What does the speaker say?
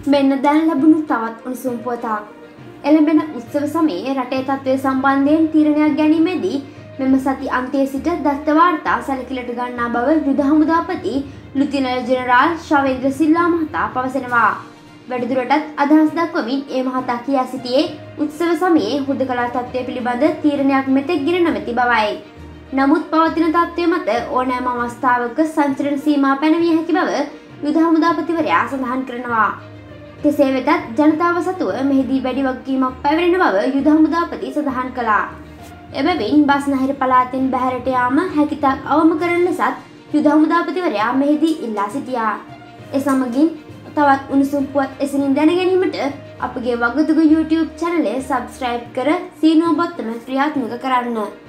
මෙන්න දැන් ලැබුණු තවත් උණුසුම් පුවතක්. එළඹෙන උත්සව සමයේ රටේ තත්ත්වය සම්බන්ධයෙන් තීරණයක් ගැනීමේදී මෙම සති අන්තයේ සිට දත්ත වාර්තා සැලකිලිට ගන්නා බව යුද හමුදාපති ලුතිනල් ජෙනරාල් ශවේන්ද්‍ර සිල්වා මහතා පවසනවා. වැඩිදුරටත් අදහස් දක්වමින් ඒ මහතා කියා සිටියේ උත්සව සමයේ හුදකලා තත්ත්වය පිළිබඳ තීරණයක් මෙතෙක් ගෙන නොමැති බවයි. නමුත් පවතින තත්ත්වය මත ඕනෑම අවස්ථාවක සංචලන සීමා පැනවිය හැකි බව යුද හමුදාපතිවරයා සඳහන් කරනවා. කෙසේ වෙතත් ජනතාව සතුව මෙහිදී වැඩි වගකීමක් පැවරෙන බව යුද හමුදාපති සඳහන් කළා. එබැවින් බස්නාහිර පළාතෙන් බැහැරට යාම හැකිතාක් අවම කරන ලෙසත් යුද හමුදාපතිවරයා මෙහිදී ඉල්ලා සිටියා. ඒ සමගින් තවත් උණුසුම් පුවත් එසනින් දැන ගැනීමට අපගේ වගතුග YouTube චැනලය සබ්ස්ක්‍රයිබ් කර සීනුව බොත්තම ක්‍රියාත්මක කරන්න.